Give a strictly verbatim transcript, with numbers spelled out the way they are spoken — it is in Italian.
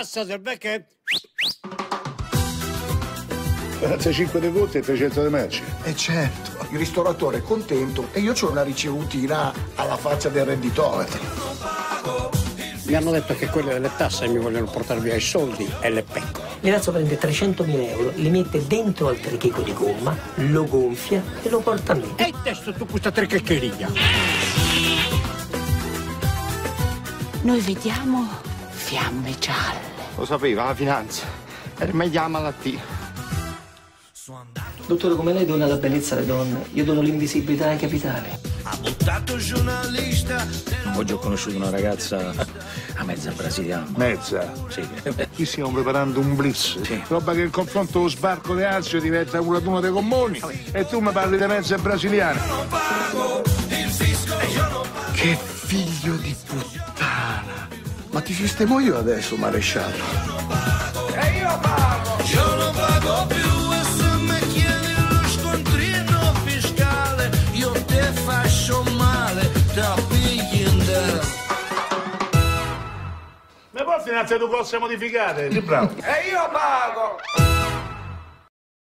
tassa del perché? quarantacinque di conti e trecento di merci. E certo, il ristoratore è contento e io c'ho una ricevutina alla faccia del renditometro. Mi hanno detto che quelle delle tasse mi vogliono portare via i soldi e le pecore. Milazzo prende trecentomila euro, li mette dentro al tricheco di gomma, lo gonfia e lo porta a me. E testo tu questa tricheccheria. Noi vediamo fiamme gialle. Lo sapeva la finanza. Era meglio la malattia. Dottore, come lei dona la bellezza alle donne, io dono l'invisibilità ai capitali. Oggi ho conosciuto una ragazza a mezza brasiliana. Mezza? Sì. Qui stiamo preparando un blitz. Sì. Roba che il confronto lo sbarco di Azio diventa una d'uno dei commoni. E tu mi parli di mezza brasiliana. Che figlio di puttana! Ma ti sistemo io adesso, maresciallo? E io pago! Io non pago più e se mi chiedi lo scontrino fiscale io te faccio male, te pigli in te. Ma poi finanze tu cose modificate? Che bravo! E io pago!